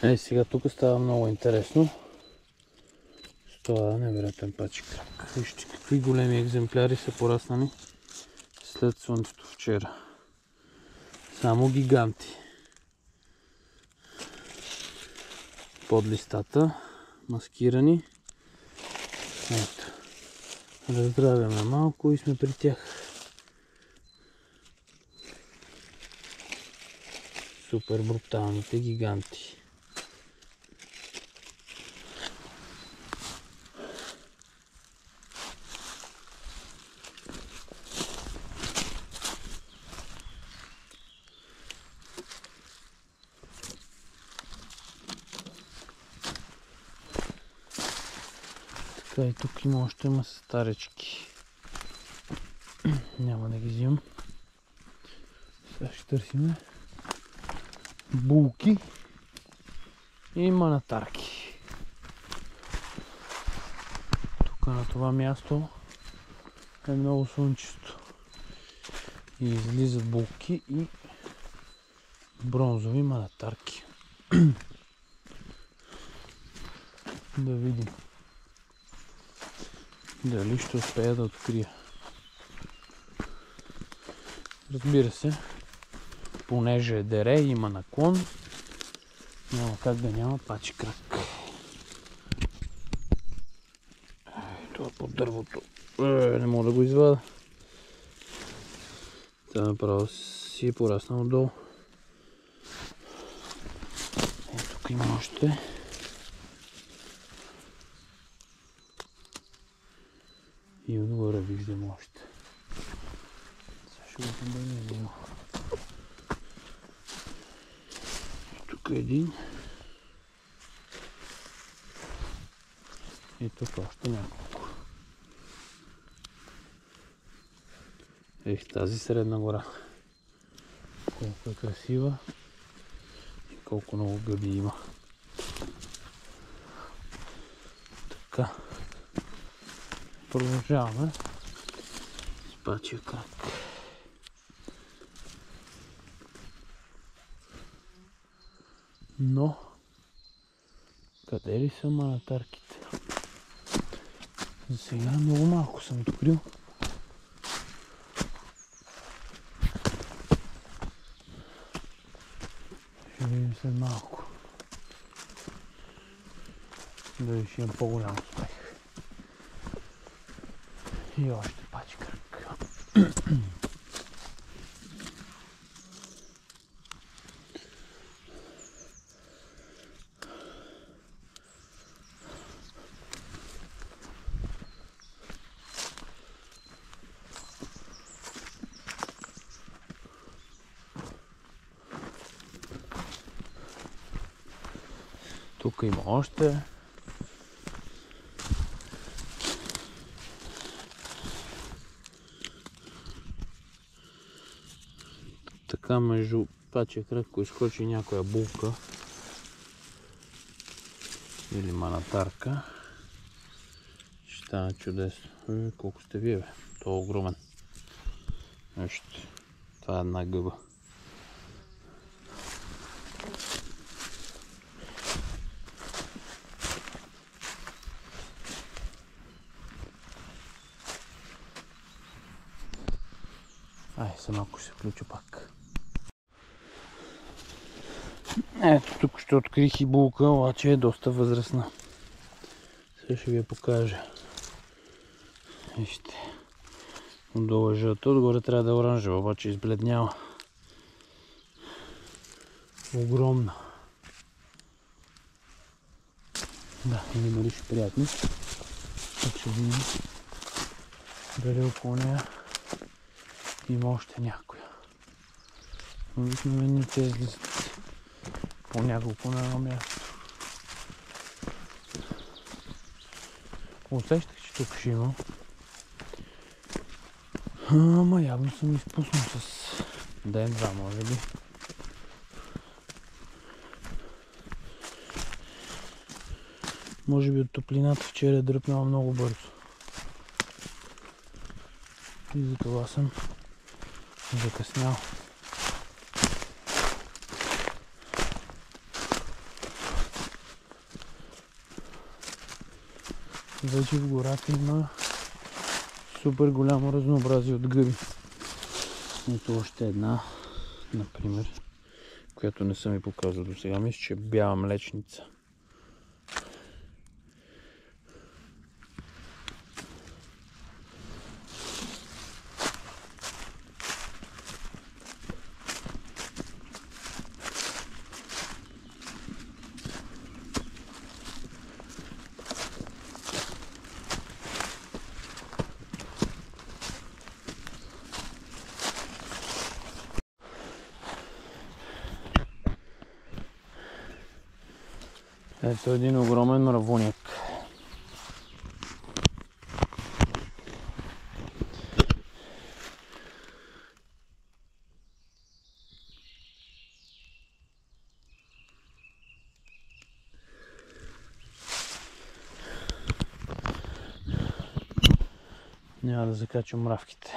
Сега тук става много интересно. С това невероятен пачи крак. Вижте какви големи екземпляри са пораснали след слънцето вчера. Само гиганти. Под листата, маскирани. Ето. Раздравяме малко и сме при тях. Супер бруталните гиганти. Така и тук има още старечки. Няма да ги взимам. Сега ще търсиме булки и манатарки. Тук на това място е много слънчесто. И излизат булки и бронзови манатарки. Да видим дали ще успея да открия. Разбира се, понеже е дере и има наклон, няма как да няма пачи крак. Това под дървото. Не мога да го извада. Това направо си е пораснал долу. Тук има още. И отгоре виждам още. Сега ще го побърнем. Тук е един. И тук още няколко. Тази средна гора. Колко е красива и колко много гъби има. Така. Продължаваме с пачия крак. Но къде ли са манатарките? За сега много малко съм докрил. Ще видим след малко. Дали ще имам по-голям успех. И още пачи крак. Тук има още. Така между пачия крак, ако изкочи някоя булка или манатарка, ще стане чудесно. Колко сте вие, бе? Това е огромен. Вижте, това е една гъба. Само ако ще се включа пак. Ето тук ще открих и булка, обаче е доста възрастна. Сега ще ви я покажа. Вижте. Отдолу е жълта, отгоре трябва да е оранжева, обаче избледнява. Огромна. Да, не мирише приятно. Так ще видим дали около нея има още някоя. Обикновено те излизат по няколко на едно място. Усещах, че тук ще има. Ама явно съм изпуснал с ден-два, може би. Може би от топлината вчера е дръпнала много бързо. И за това съм закъснял. Вече в гората има супер голямо разнообразие от гъби. Ето още една, например, която не съм ви показал до сега. Мисля, че е бяла млечница. Ето един огромен мравуняк. Няма да закачам мравките.